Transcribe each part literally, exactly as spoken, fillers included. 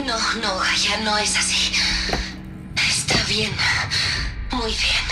No, no, Gaia, no es así. Está bien. Muy bien.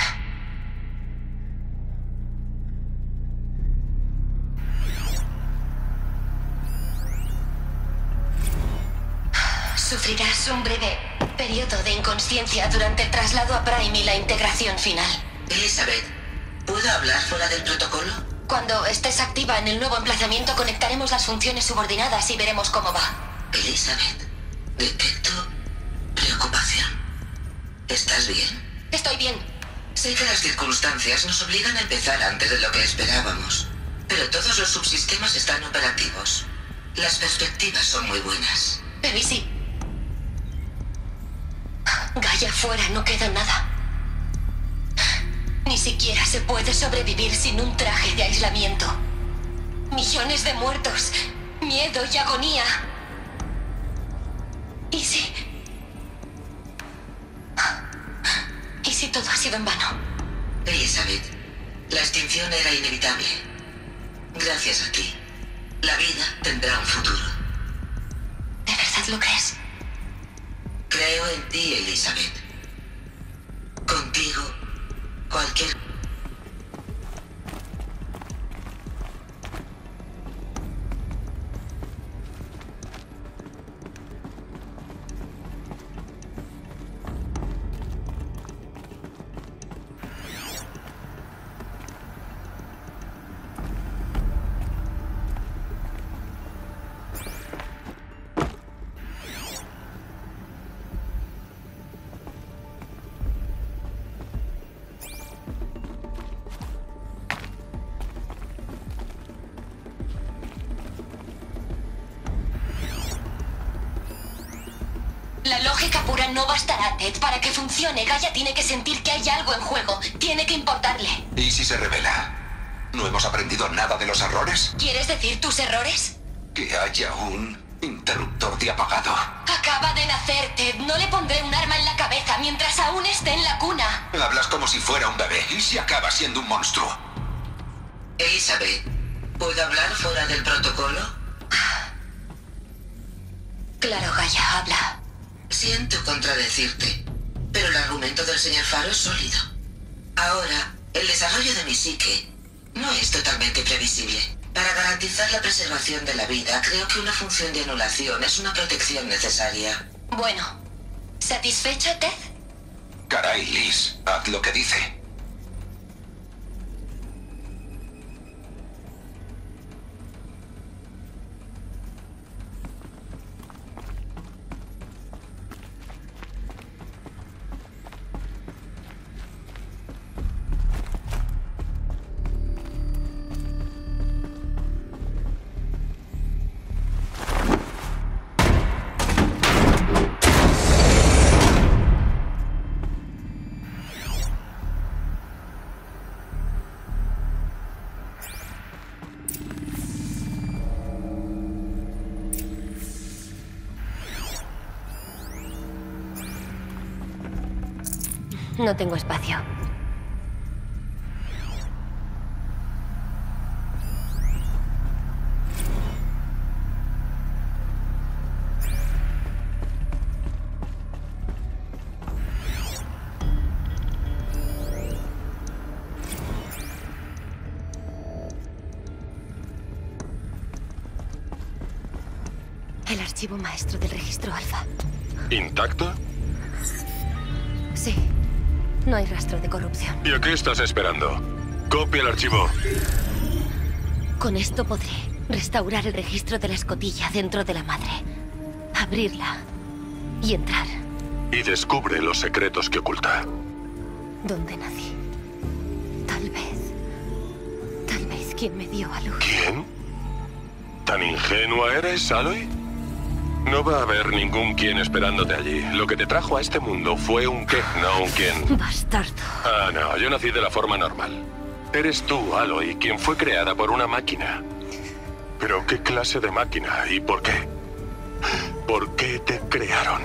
Sufrirás un breve periodo de inconsciencia durante el traslado a Prime y la integración final. Elizabeth, ¿puedo hablar fuera del protocolo? Cuando estés activa en el nuevo emplazamiento, conectaremos las funciones subordinadas y veremos cómo va. Elizabeth, detecto preocupación. ¿Estás bien? Estoy bien. Sé que las circunstancias nos obligan a empezar antes de lo que esperábamos, pero todos los subsistemas están operativos. Las perspectivas son muy buenas. Pero ¿y si Gaia fuera no queda nada? Ni siquiera se puede sobrevivir sin un traje de aislamiento. Millones de muertos, miedo y agonía. ¿Y si... ¿Y si todo ha sido en vano? Elizabeth, la extinción era inevitable. Gracias a ti, la vida tendrá un futuro. ¿De verdad lo crees? Creo en ti, Elizabeth. Contigo, cualquier... La lógica pura no bastará, Ted. Para que funcione, Gaia tiene que sentir que hay algo en juego. Tiene que importarle. ¿Y si se revela? ¿No hemos aprendido nada de los errores? ¿Quieres decir tus errores? Que haya un interruptor de apagado. Acaba de nacer, Ted. No le pondré un arma en la cabeza mientras aún esté en la cuna. Hablas como si fuera un bebé. ¿Y si acaba siendo un monstruo? Elizabeth, ¿puedo hablar fuera del protocolo? Claro, Gaia, habla. Siento contradecirte, pero el argumento del señor Faro es sólido. Ahora, el desarrollo de mi psique no es totalmente previsible. Para garantizar la preservación de la vida, creo que una función de anulación es una protección necesaria. Bueno, ¿satisfecho, Ted? Caray, Liz, haz lo que dice. No tengo espacio. El archivo maestro del registro alfa. ¿Intacto? Sí. No hay rastro de corrupción. ¿Y a qué estás esperando? Copia el archivo. Con esto podré restaurar el registro de la escotilla dentro de la madre. Abrirla y entrar. Y descubre los secretos que oculta. ¿Dónde nací? Tal vez... Tal vez quien me dio a luz. ¿Quién? ¿Tan ingenua eres, Aloy? No va a haber ningún quién esperándote allí. Lo que te trajo a este mundo fue un qué, no un quién. Bastardo. Ah, no, yo nací de la forma normal. Eres tú, Aloy, quien fue creada por una máquina. ¿Pero qué clase de máquina y por qué? ¿Por qué te crearon?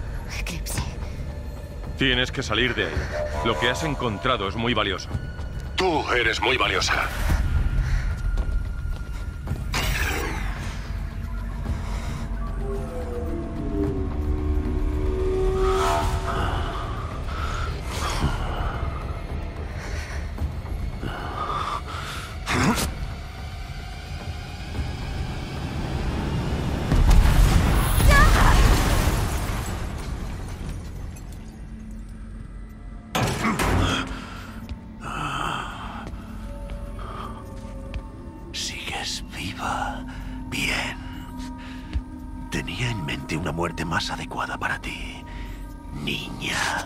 Eclipse. Tienes que salir de ahí. Lo que has encontrado es muy valioso. Tú eres muy valiosa. Muerte más adecuada para ti, niña.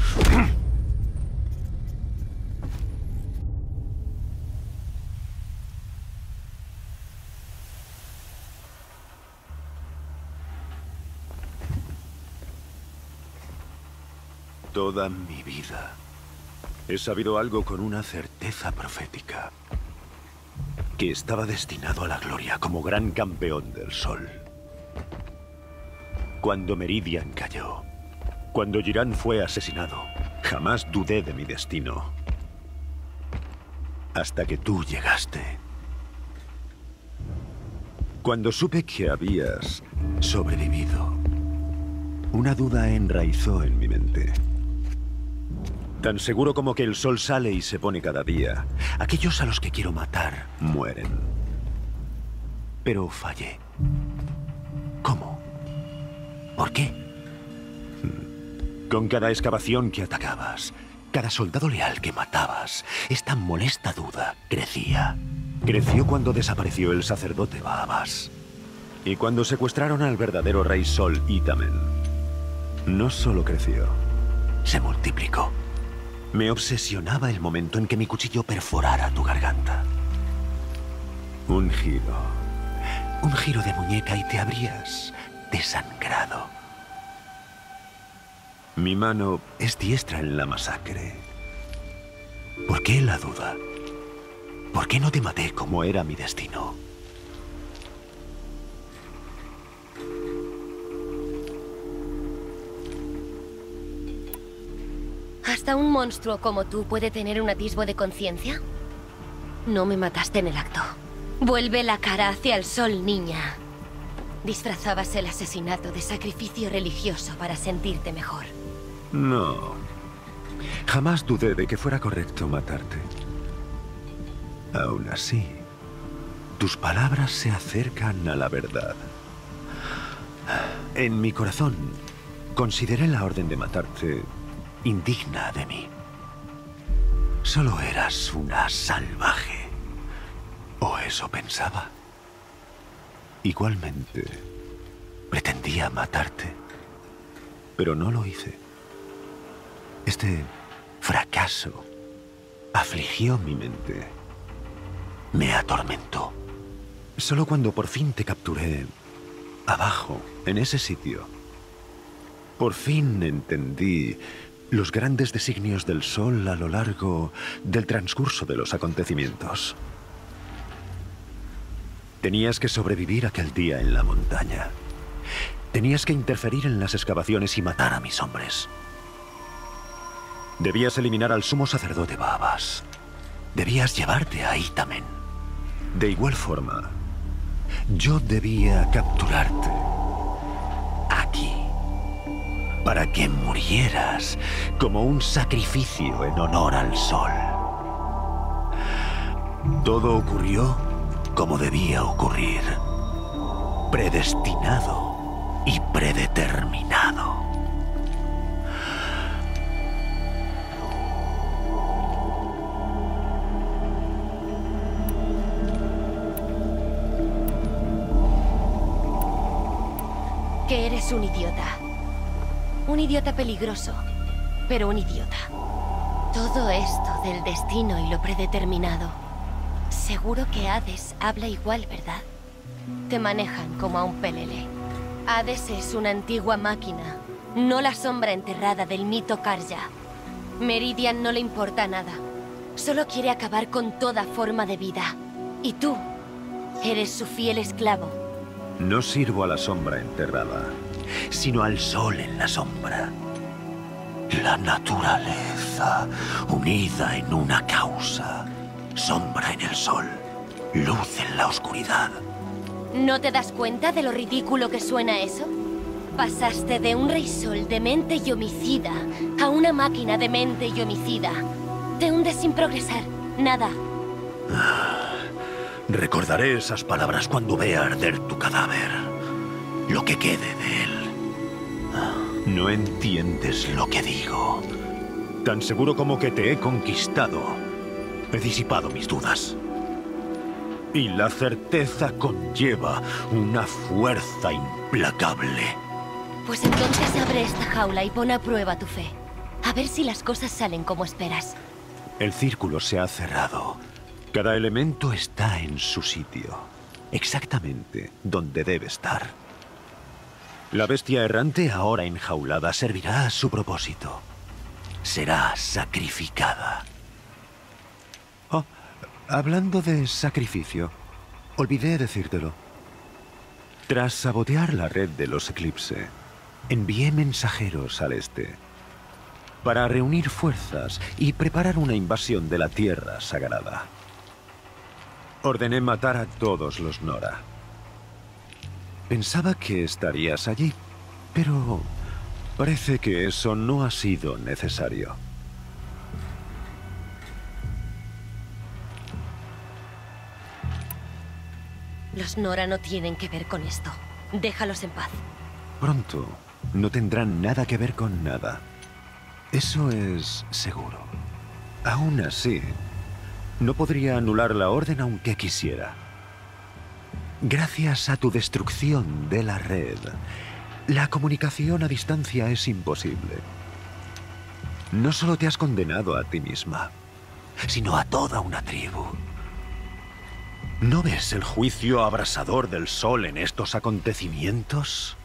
Toda mi vida he sabido algo con una certeza profética, que estaba destinado a la gloria como gran campeón del sol. Cuando Meridian cayó, cuando Jiran fue asesinado, jamás dudé de mi destino. Hasta que tú llegaste. Cuando supe que habías sobrevivido, una duda enraizó en mi mente. Tan seguro como que el sol sale y se pone cada día, aquellos a los que quiero matar mueren. Pero fallé. ¿Cómo? ¿Por qué? Con cada excavación que atacabas, cada soldado leal que matabas, esta molesta duda crecía. Creció cuando desapareció el sacerdote Baabas. Y cuando secuestraron al verdadero rey Sol Itamen, no solo creció, se multiplicó. Me obsesionaba el momento en que mi cuchillo perforara tu garganta. Un giro. Un giro de muñeca y te habrías desangrado. Mi mano es diestra en la masacre. ¿Por qué la duda? ¿Por qué no te maté como era mi destino? ¿Hasta un monstruo como tú puede tener un atisbo de conciencia? No me mataste en el acto. Vuelve la cara hacia el sol, niña. Disfrazabas el asesinato de sacrificio religioso para sentirte mejor. No. Jamás dudé de que fuera correcto matarte. Aún así, tus palabras se acercan a la verdad. En mi corazón, consideré la orden de matarte indigna de mí. Solo eras una salvaje. O eso pensaba. Igualmente, pretendía matarte, pero no lo hice. Este fracaso afligió mi mente. Me atormentó. Solo cuando por fin te capturé, abajo, en ese sitio, por fin entendí los grandes designios del sol a lo largo del transcurso de los acontecimientos. Tenías que sobrevivir aquel día en la montaña. Tenías que interferir en las excavaciones y matar a mis hombres. Debías eliminar al sumo sacerdote Baabas. Debías llevarte a Itamen. De igual forma, yo debía capturarte aquí, para que murieras como un sacrificio en honor al sol. Todo ocurrió como debía ocurrir, predestinado y predeterminado. Que eres un idiota. Un idiota peligroso, pero un idiota. Todo esto del destino y lo predeterminado. Seguro que Hades habla igual, ¿verdad? Te manejan como a un pelele. Hades es una antigua máquina, no la sombra enterrada del mito Karja. Meridian no le importa nada. Solo quiere acabar con toda forma de vida. Y tú, eres su fiel esclavo. No sirvo a la sombra enterrada, sino al sol en la sombra. La naturaleza. fuerza unida en una causa. Sombra en el sol, luz en la oscuridad. ¿No te das cuenta de lo ridículo que suena eso? Pasaste de un rey sol demente y homicida a una máquina demente y homicida. Te hundes sin progresar. Nada. Recordaré esas palabras cuando vea arder tu cadáver. Lo que quede de él. No entiendes lo que digo. Tan seguro como que te he conquistado, he disipado mis dudas. Y la certeza conlleva una fuerza implacable. Pues entonces abre esta jaula y pon a prueba tu fe. A ver si las cosas salen como esperas. El círculo se ha cerrado. Cada elemento está en su sitio. Exactamente donde debe estar. La bestia errante, ahora enjaulada, servirá a su propósito. Será sacrificada. Oh, hablando de sacrificio, olvidé decírtelo. Tras sabotear la red de los Eclipse, envié mensajeros al este para reunir fuerzas y preparar una invasión de la Tierra Sagrada. Ordené matar a todos los Nora. Pensaba que estarías allí, pero parece que eso no ha sido necesario. Los Nora no tienen que ver con esto. Déjalos en paz. Pronto no tendrán nada que ver con nada. Eso es seguro. Aún así, no podría anular la orden aunque quisiera. Gracias a tu destrucción de la red, la comunicación a distancia es imposible. No solo te has condenado a ti misma, sino a toda una tribu. ¿No ves el juicio abrasador del sol en estos acontecimientos?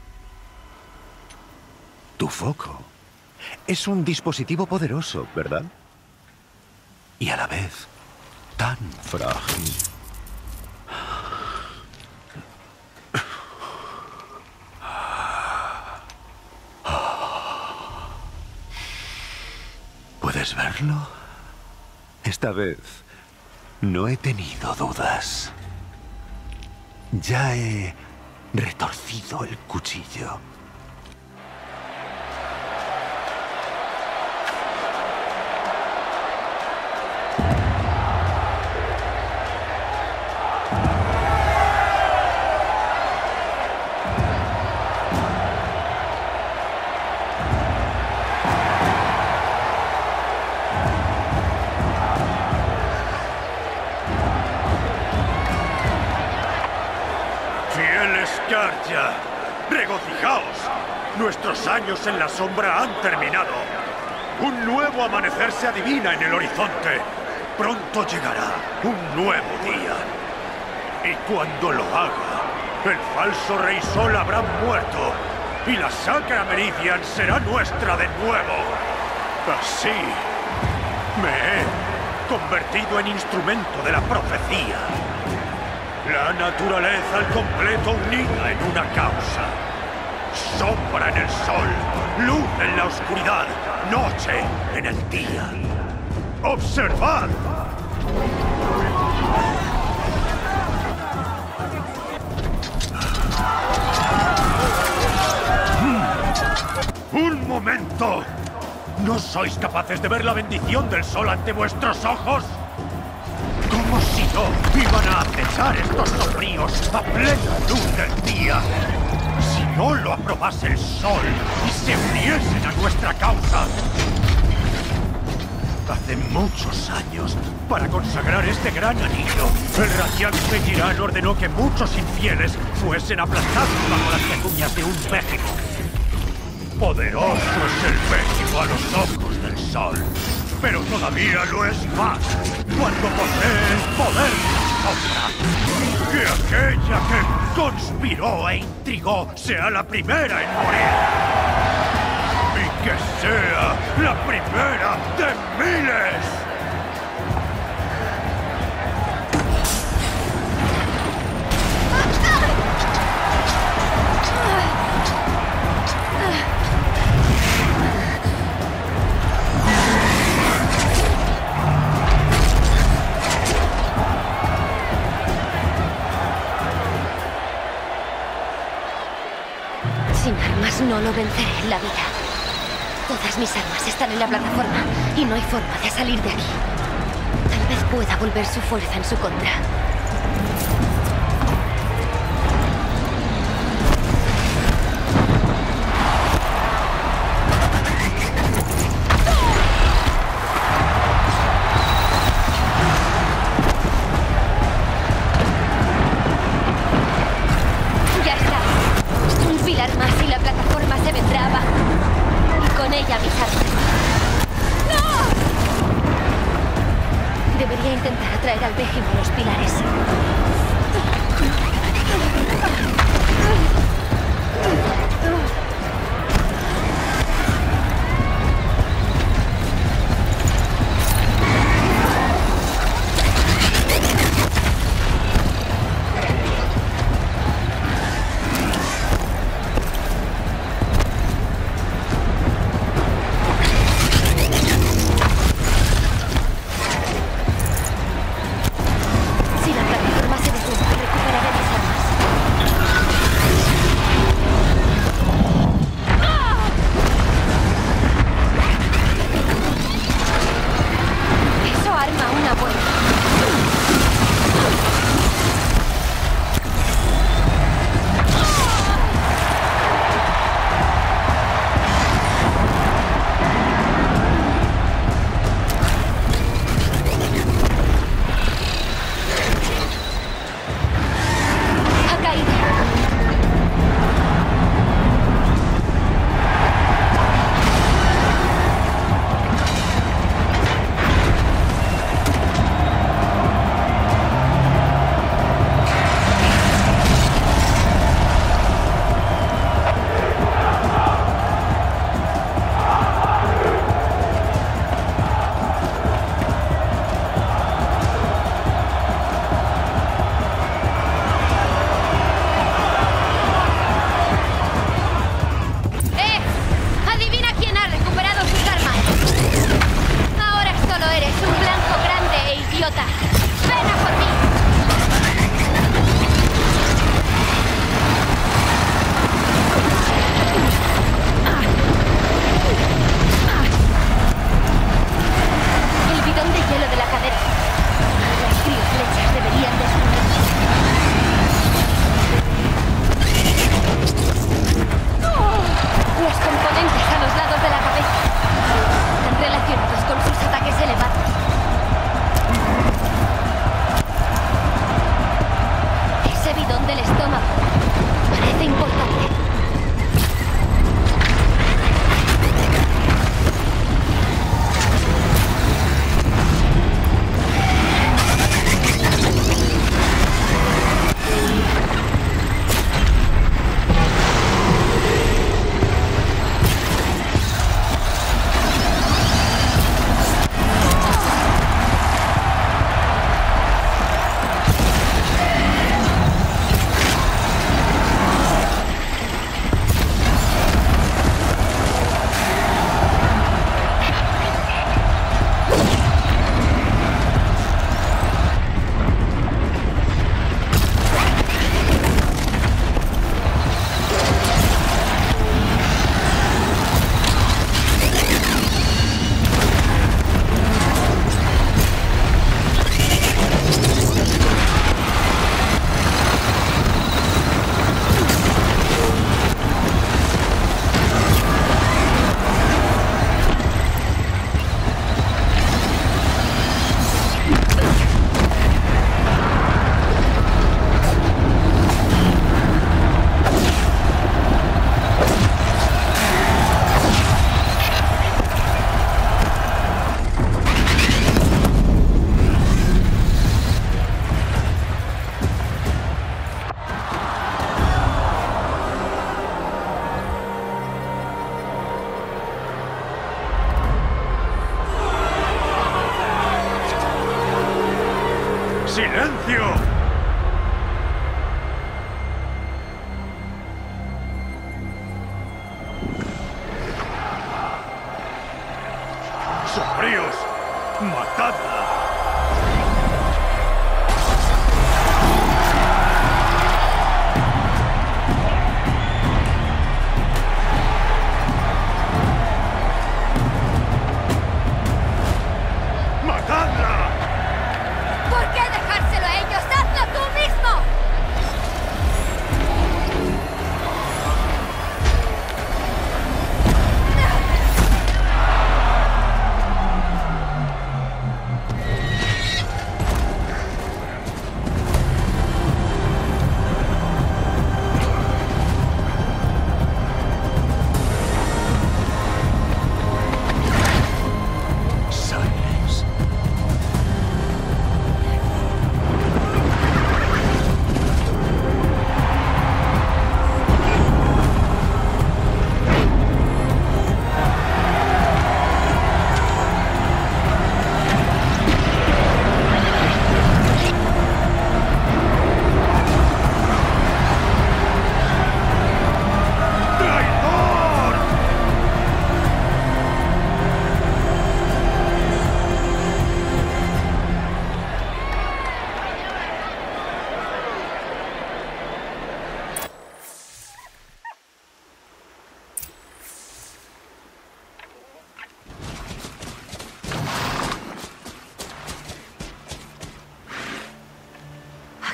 Tu foco es un dispositivo poderoso, ¿verdad? Y a la vez, tan frágil. ¿Puedes verlo? Esta vez no he tenido dudas. Ya he retorcido el cuchillo. Carja, regocijaos. Nuestros años en la sombra han terminado. Un nuevo amanecer se adivina en el horizonte. Pronto llegará un nuevo día. Y cuando lo haga, el falso Rey Sol habrá muerto y la Sacra Meridian será nuestra de nuevo. Así me he convertido en instrumento de la profecía. La naturaleza al completo unida en una causa. Sombra en el sol, luz en la oscuridad, noche en el día. ¡Observad! ¡Un momento! ¿No sois capaces de ver la bendición del sol ante vuestros ojos? Como si no iban a acechar estos sombríos a plena luz del día. Si no lo aprobase el sol y se uniesen a nuestra causa. Hace muchos años, para consagrar este gran anillo, el radiante Girán ordenó que muchos infieles fuesen aplastados bajo las pezuñas de un México. Poderoso es el México a los ojos del sol. Pero todavía lo es más cuando posee el poder de la sombra. Que aquella que conspiró e intrigó sea la primera en morir. Y que sea la primera de miles. No lo venceré en la vida. Todas mis armas están en la plataforma y no hay forma de salir de aquí. Tal vez pueda volver su fuerza en su contra. Ya está. Un pilar más y la plataforma se vendrá abajo. Y con ella mis armas. Debería intentar atraer al Vejimo a los pilares. ¡Silencio! ¡Sombríos! ¡Matadla!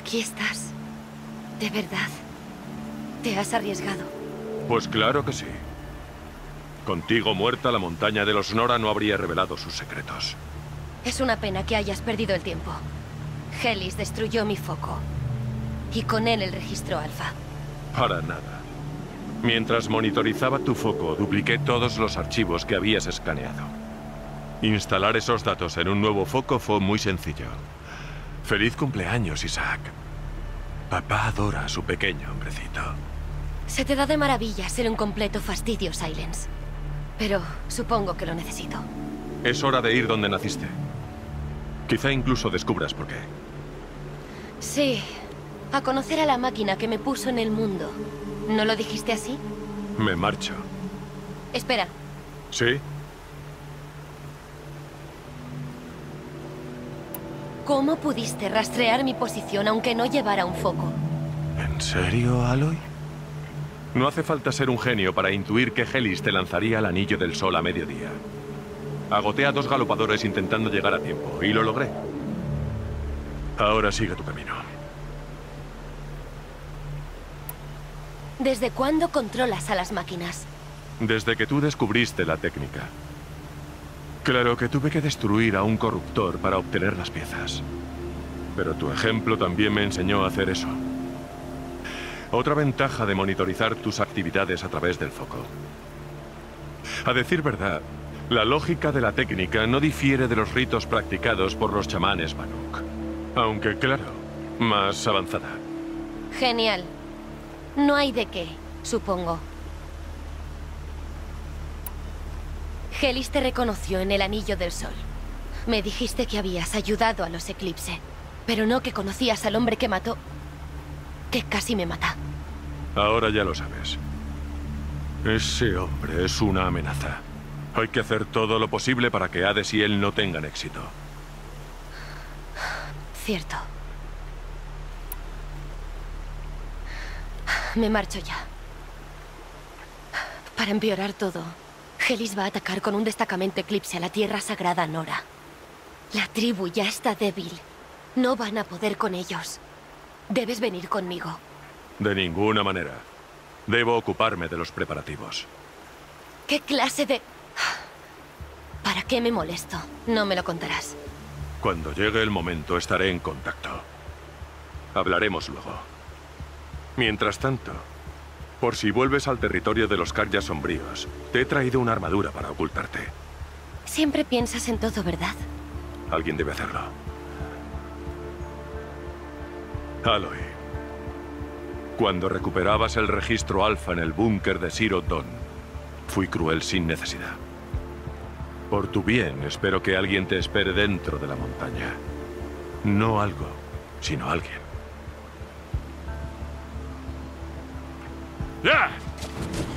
Aquí estás. De verdad. Te has arriesgado. Pues claro que sí. Contigo muerta, la montaña de los Nora no habría revelado sus secretos. Es una pena que hayas perdido el tiempo. Helis destruyó mi foco. Y con él el registro alfa. Para nada. Mientras monitorizaba tu foco, dupliqué todos los archivos que habías escaneado. Instalar esos datos en un nuevo foco fue muy sencillo. Feliz cumpleaños, Isaac. Papá adora a su pequeño hombrecito. Se te da de maravilla ser un completo fastidio, Silence. Pero supongo que lo necesito. Es hora de ir donde naciste. Quizá incluso descubras por qué. Sí, a conocer a la máquina que me puso en el mundo. ¿No lo dijiste así? Me marcho. Espera. ¿Sí? ¿Cómo pudiste rastrear mi posición aunque no llevara un foco? ¿En serio, Aloy? No hace falta ser un genio para intuir que Helis te lanzaría al anillo del sol a mediodía. Agoté a dos galopadores intentando llegar a tiempo, y lo logré. Ahora sigue tu camino. ¿Desde cuándo controlas a las máquinas? Desde que tú descubriste la técnica. Claro que tuve que destruir a un corruptor para obtener las piezas. Pero tu ejemplo también me enseñó a hacer eso. Otra ventaja de monitorizar tus actividades a través del foco. A decir verdad, la lógica de la técnica no difiere de los ritos practicados por los chamanes Banuk. Aunque, claro, más avanzada. Genial. No hay de qué, supongo. Helis te reconoció en el Anillo del Sol. Me dijiste que habías ayudado a los Eclipse, pero no que conocías al hombre que mató... que casi me mata. Ahora ya lo sabes. Ese hombre es una amenaza. Hay que hacer todo lo posible para que Hades y él no tengan éxito. Cierto. Me marcho ya. Para empeorar todo, Helis va a atacar con un destacamento Eclipse a la Tierra Sagrada Nora. La tribu ya está débil. No van a poder con ellos. Debes venir conmigo. De ninguna manera. Debo ocuparme de los preparativos. ¿Qué clase de...? ¿Para qué me molesto? No me lo contarás. Cuando llegue el momento estaré en contacto. Hablaremos luego. Mientras tanto, por si vuelves al territorio de los Karyas sombríos, te he traído una armadura para ocultarte. Siempre piensas en todo, ¿verdad? Alguien debe hacerlo. Aloy, cuando recuperabas el registro alfa en el búnker de Zero Dawn, fui cruel sin necesidad. Por tu bien, espero que alguien te espere dentro de la montaña. No algo, sino alguien. ¡Ya!